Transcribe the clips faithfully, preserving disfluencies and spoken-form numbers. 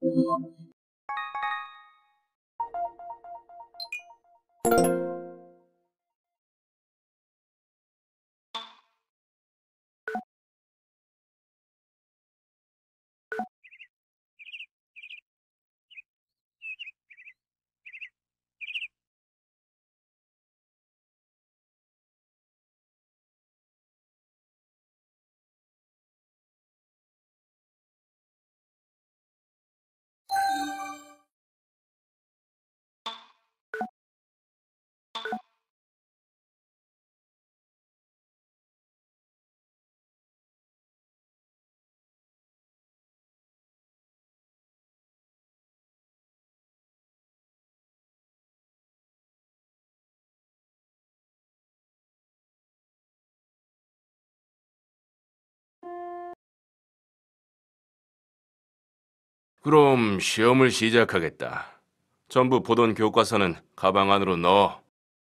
그럼 시험을 시작하겠다. 전부 보던 교과서는 가방 안으로 넣어.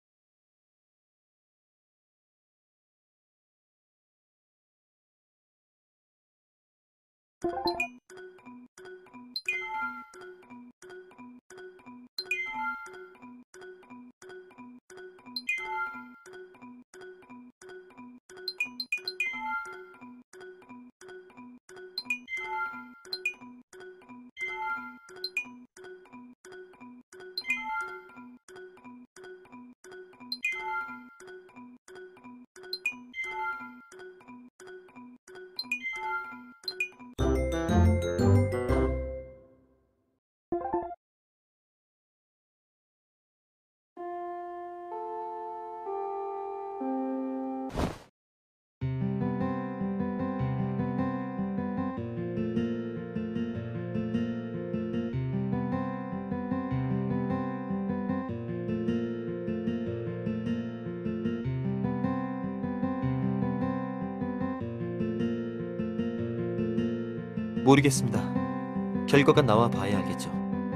모르겠습니다. 결과가 나와 봐야 알겠죠.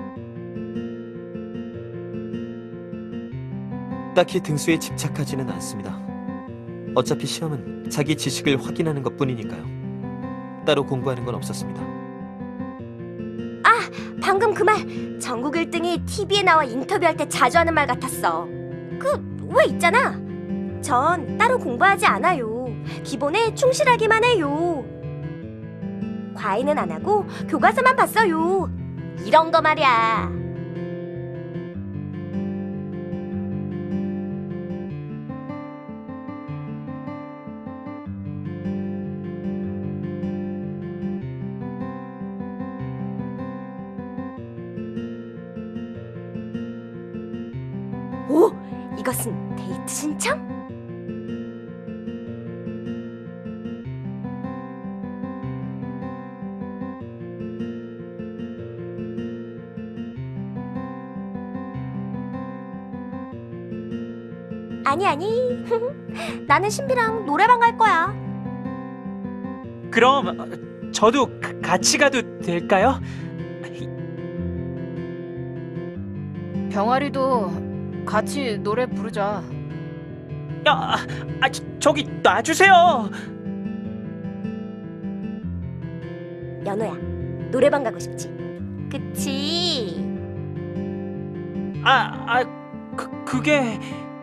딱히 등수에 집착하지는 않습니다. 어차피 시험은 자기 지식을 확인하는 것뿐이니까요. 따로 공부하는 건 없었습니다. 아, 방금 그 말 전국 일 등이 티비에 나와 인터뷰할 때 자주 하는 말 같았어. 그 왜 있잖아. 전 따로 공부하지 않아요. 기본에 충실하기만 해요. 과외는 안 하고 교과서만 봤어요. 이런 거 말이야. 오, 이것은 데이트 신청? 아니 아니. 나는 신비랑 노래방 갈 거야. 그럼 어, 저도 가- 같이 가도 될까요? 병아리도 같이 노래 부르자. 야, 아, 저, 저기 놔주세요. 연호야, 노래방 가고 싶지? 그치? 아, 아, 그, 그게...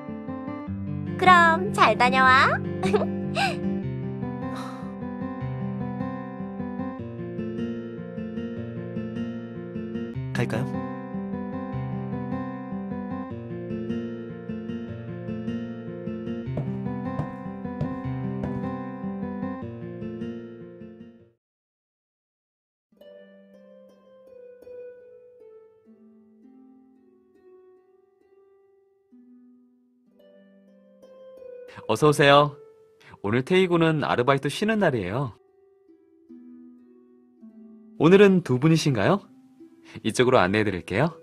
그럼 잘 다녀와. 갈까요? 어서 오세요. 오늘 태희군은 아르바이트 쉬는 날이에요. 오늘은 두 분이신가요? 이쪽으로 안내해 드릴게요.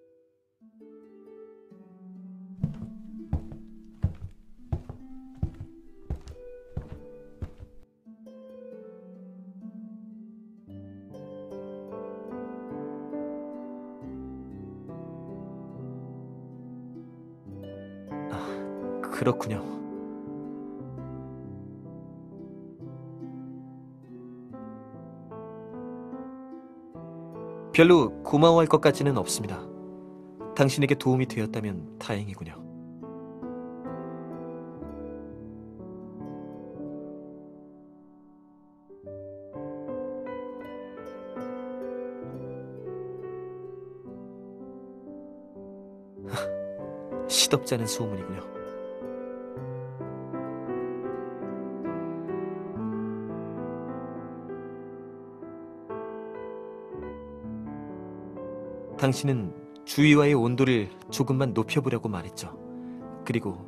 그렇군요. 별로 고마워할 것까지는 없습니다. 당신에게 도움이 되었다면 다행이군요. 시덥잖은 소문이군요. 당신은 주위와의 온도를 조금만 높여보려고 말했죠. 그리고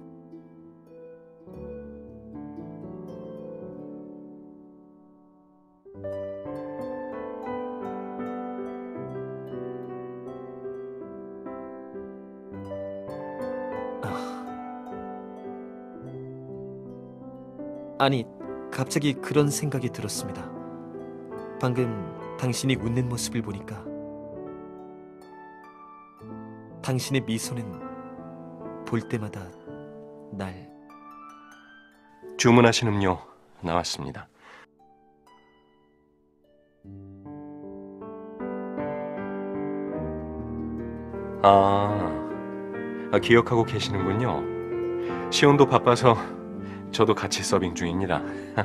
아니, 갑자기 그런 생각이 들었습니다. 방금 당신이 웃는 모습을 보니까 당신의 미소는 볼 때마다 날... 주문하신 음료 나왔습니다. 아, 아, 기억하고 계시는군요. 시온도 바빠서 저도 같이 서빙 중입니다.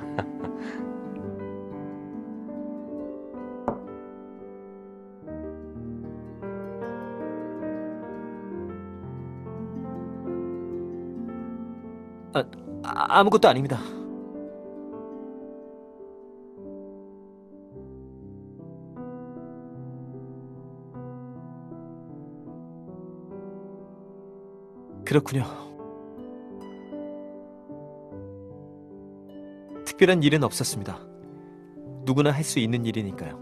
아, 아, 아무것도 아닙니다. 그렇군요. 특별한 일은 없었습니다. 누구나 할 수 있는 일이니까요.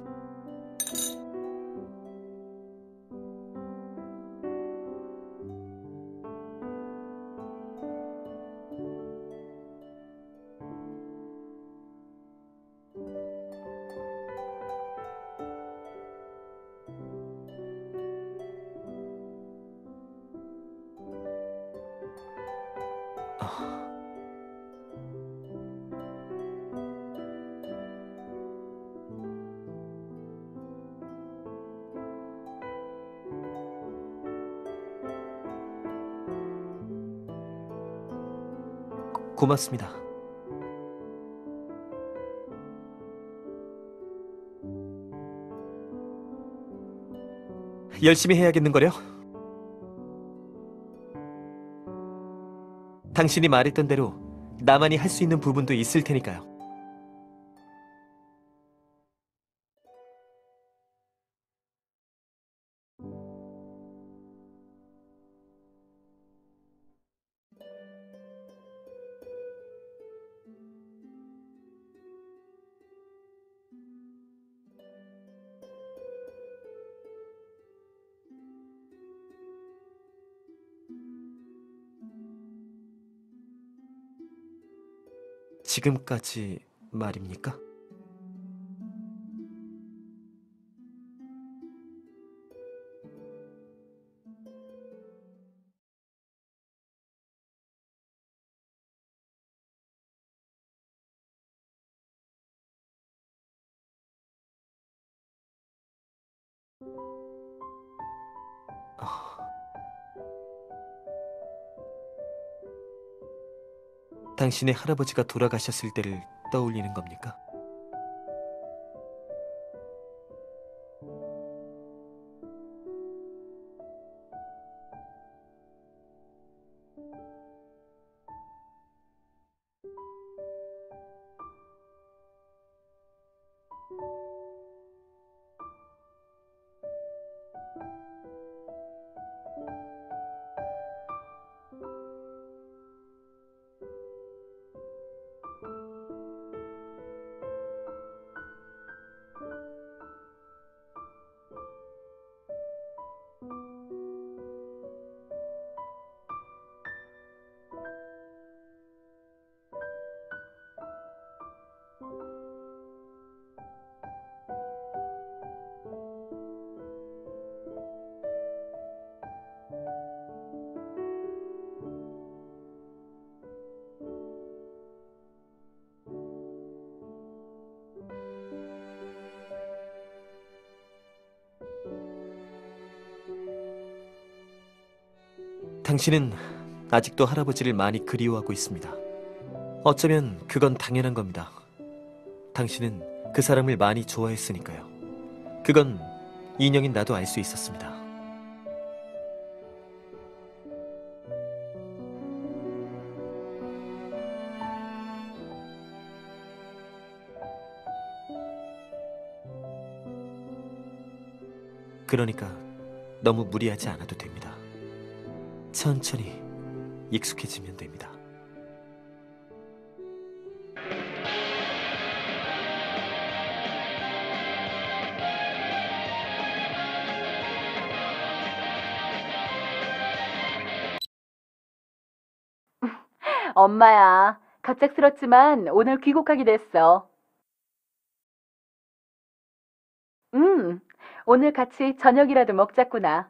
고맙습니다. 열심히 해야겠는 거요? 당신이 말했던 대로 나만이 할 수 있는 부분도 있을 테니까요. 지금까지 말입니까? 당신의 할아버지가 돌아가셨을 때를 떠올리는 겁니까? 당신은 아직도 할아버지를 많이 그리워하고 있습니다. 어쩌면 그건 당연한 겁니다. 당신은 그 사람을 많이 좋아했으니까요. 그건 인형인 나도 알 수 있었습니다. 그러니까 너무 무리하지 않아도 됩니다. 천천히 익숙해지면 됩니다. 엄마야, 갑작스럽지만 오늘 귀국하게 됐어. 음, 오늘 같이 저녁이라도 먹자꾸나.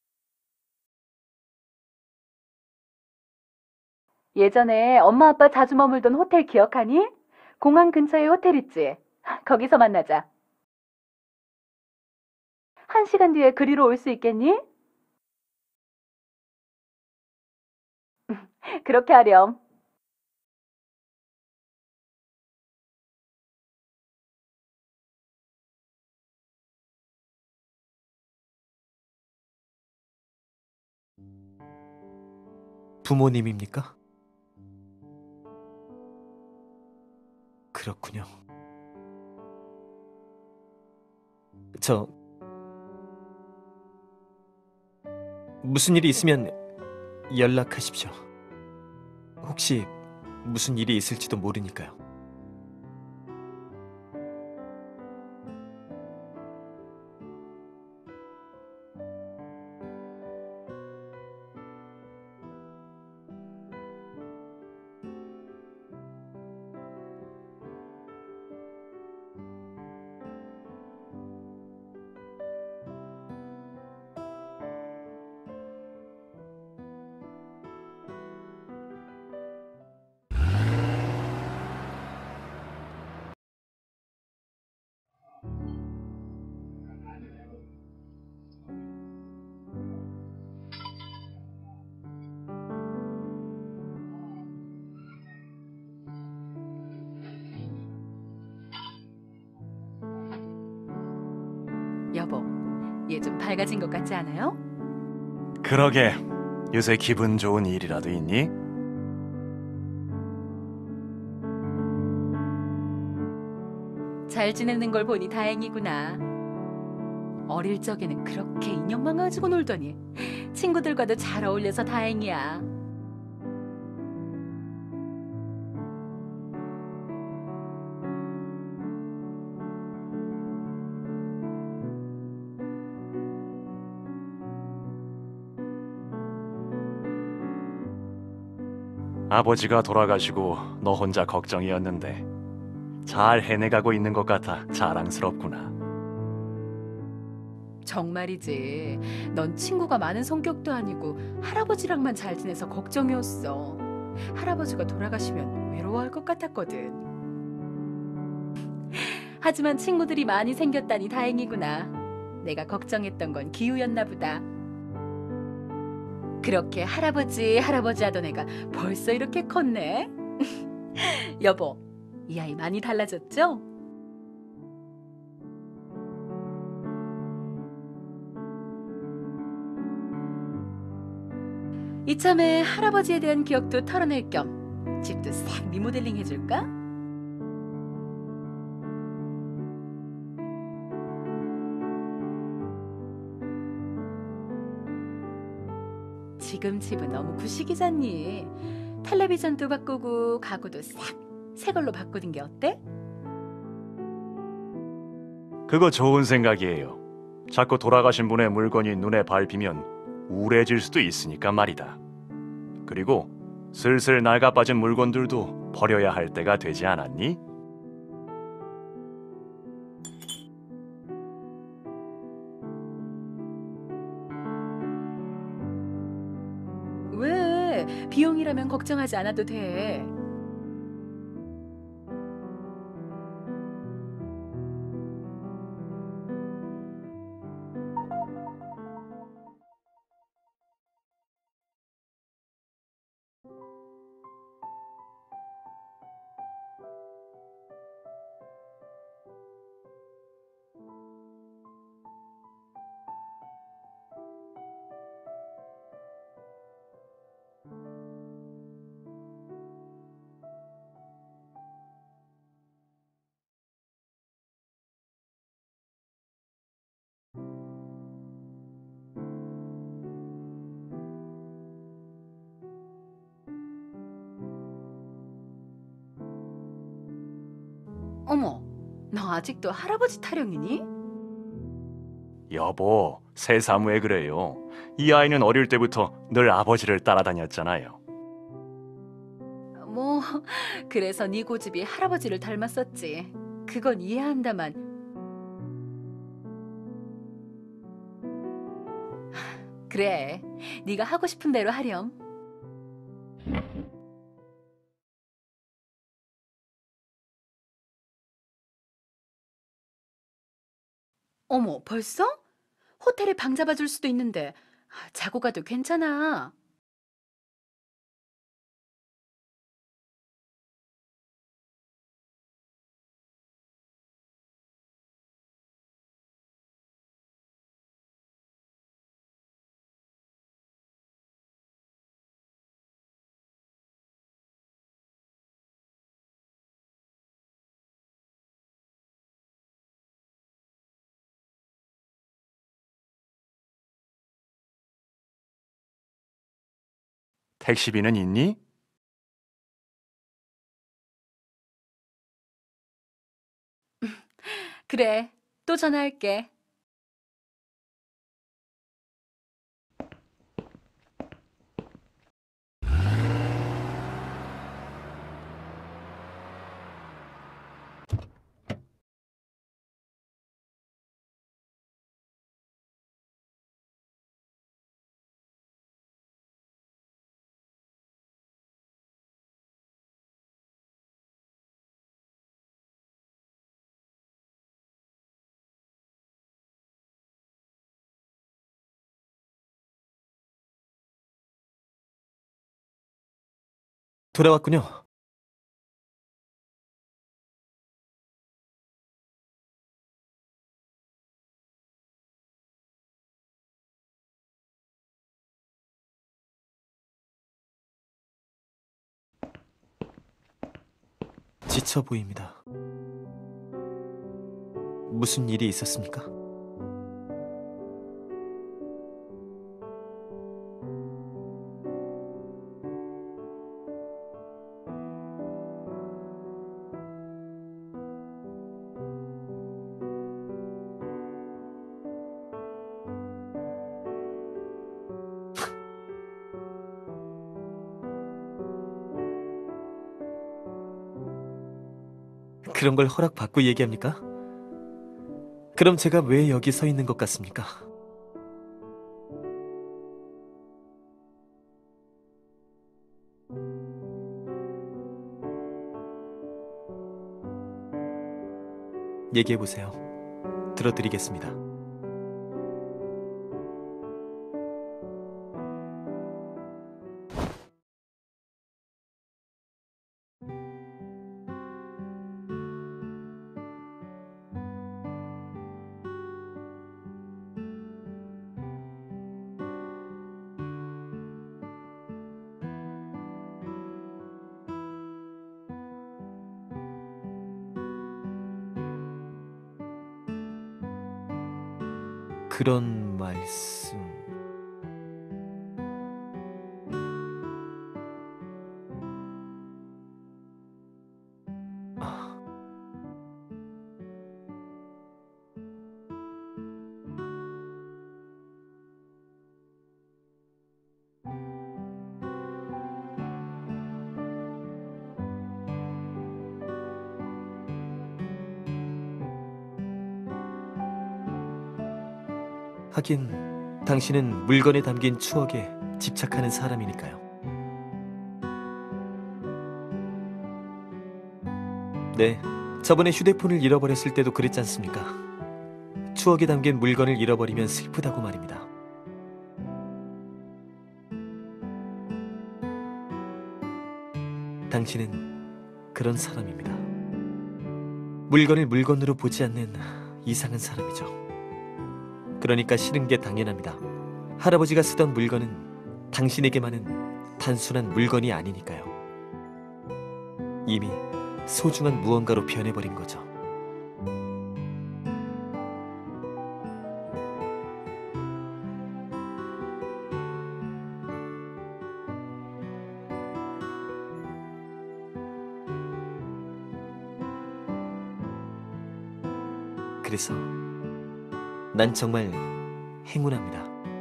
예전에 엄마 아빠 자주 머물던 호텔 기억하니? 공항 근처에 호텔 있지? 거기서 만나자. 한 시간 뒤에 그리로 올 수 있겠니? 그렇게 하렴. 부모님입니까? 그렇군요. 저 무슨 일이 있으면 연락하십시오. 혹시 무슨 일이 있을지도 모르니까요. 여보, 얘 좀 밝아진 것 같지 않아요? 그러게, 요새 기분 좋은 일이라도 있니? 잘 지내는 걸 보니 다행이구나. 어릴 적에는 그렇게 인형만 가지고 놀더니 친구들과도 잘 어울려서 다행이야. 아버지가 돌아가시고 너 혼자 걱정이었는데 잘 해내가고 있는 것 같아 자랑스럽구나. 정말이지. 넌 친구가 많은 성격도 아니고 할아버지랑만 잘 지내서 걱정이었어. 할아버지가 돌아가시면 외로워할 것 같았거든. 하지만 친구들이 많이 생겼다니 다행이구나. 내가 걱정했던 건 기우였나 보다. 그렇게 할아버지 할아버지 하던 애가 벌써 이렇게 컸네. 여보, 이 아이 많이 달라졌죠? 이참에 할아버지에 대한 기억도 털어낼 겸 집도 싹 리모델링 해줄까? 지금 집은 너무 구식이잖니. 텔레비전도 바꾸고 가구도 싹 새 걸로 바꾸는 게 어때? 그거 좋은 생각이에요. 자꾸 돌아가신 분의 물건이 눈에 밟히면 우울해질 수도 있으니까 말이다. 그리고 슬슬 낡아 빠진 물건들도 버려야 할 때가 되지 않았니? 왜? 비용이라면 걱정하지 않아도 돼. 어머, 너 아직도 할아버지 타령이니? 여보, 새사무에 그래요. 이 아이는 어릴 때부터 늘 아버지를 따라다녔잖아요. 뭐 그래서 네 고집이 할아버지를 닮았었지. 그건 이해한다만. 그래, 네가 하고 싶은 대로 하렴. 어머, 벌써? 호텔에 방 잡아줄 수도 있는데. 아, 자고 가도 괜찮아. 택시비는 있니? 그래, 또 전화할게. 돌아왔군요. 지쳐 보입니다. 무슨 일이 있었습니까? 그런 걸 허락받고 얘기합니까? 그럼 제가 왜 여기 서 있는 것 같습니까? 얘기해보세요. 들어드리겠습니다. 그런 말씀... 아... 하긴 당신은 물건에 담긴 추억에 집착하는 사람이니까요. 네, 저번에 휴대폰을 잃어버렸을 때도 그랬지 않습니까? 추억에 담긴 물건을 잃어버리면 슬프다고 말입니다. 당신은 그런 사람입니다. 물건을 물건으로 보지 않는 이상한 사람이죠. 그러니까 싫은 게 당연합니다. 할아버지가 쓰던 물건은 당신에게만은 단순한 물건이 아니니까요. 이미 소중한 무언가로 변해버린 거죠. 그래서 난 정말 행운합니다.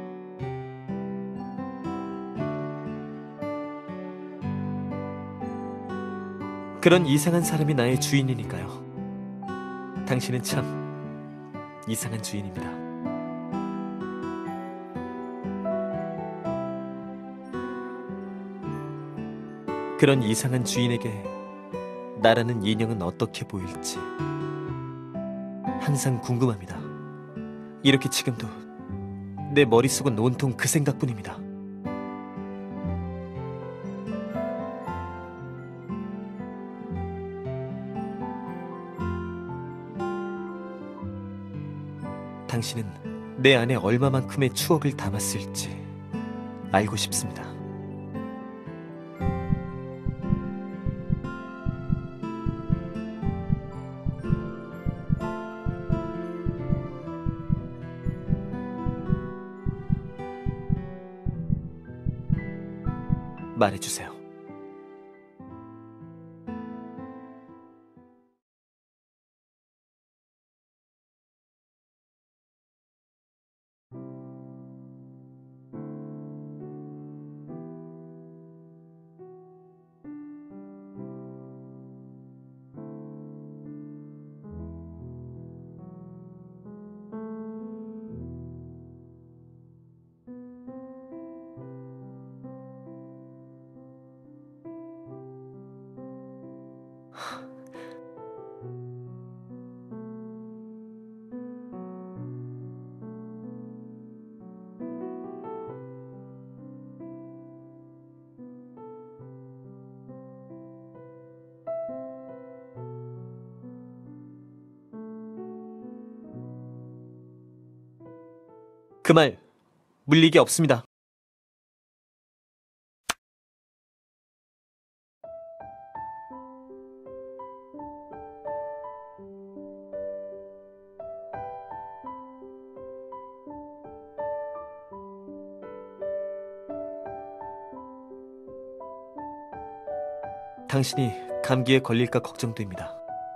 그런 이상한 사람이 나의 주인이니까요. 당신은 참 이상한 주인입니다. 그런 이상한 주인에게 나라는 인형은 어떻게 보일지 항상 궁금합니다. 이렇게 지금도 내 머릿속은 온통 그 생각뿐입니다. 당신은 내 안에 얼마만큼의 추억을 담았을지 알고 싶습니다. 말해주세요. 그 말 물리기 없습니다. 당신이 감기에 걸릴까 걱정됩니다.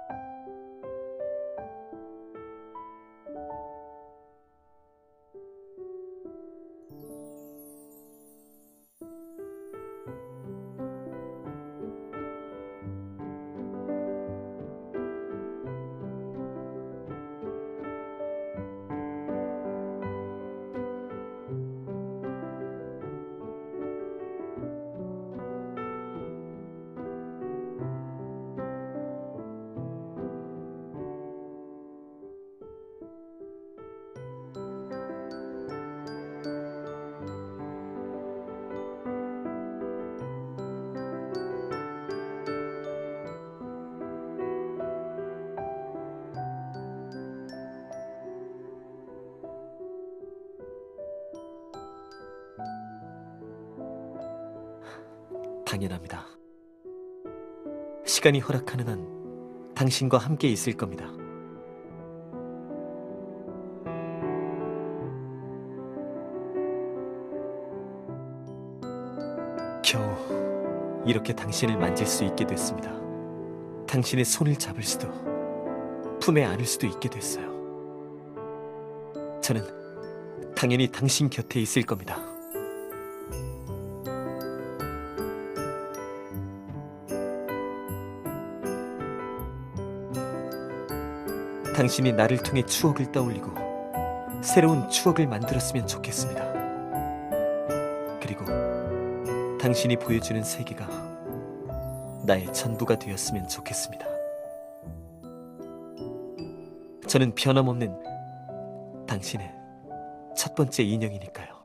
당연합니다. 시간이 허락하는 한 당신과 함께 있을 겁니다. 겨우 이렇게 당신을 만질 수 있게 됐습니다. 당신의 손을 잡을 수도, 품에 안을 수도 있게 됐어요. 저는 당연히 당신 곁에 있을 겁니다. 당신이 나를 통해 추억을 떠올리고 새로운 추억을 만들었으면 좋겠습니다. 그리고 당신이 보여주는 세계가 나의 전부가 되었으면 좋겠습니다. 저는 변함없는 당신의 첫 번째 인형이니까요.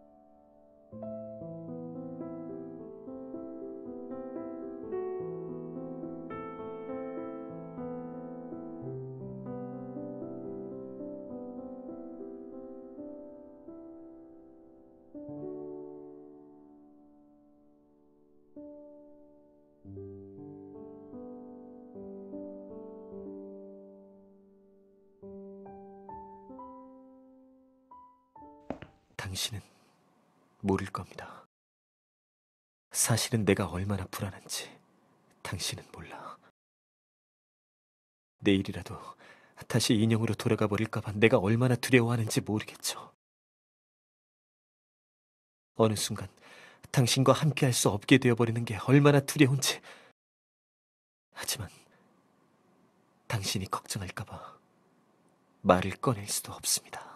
당신은 모를 겁니다. 사실은 내가 얼마나 불안한지 당신은 몰라. 내일이라도 다시 인형으로 돌아가 버릴까봐 내가 얼마나 두려워하는지 모르겠죠. 어느 순간 당신과 함께할 수 없게 되어버리는 게 얼마나 두려운지. 하지만 당신이 걱정할까봐 말을 꺼낼 수도 없습니다.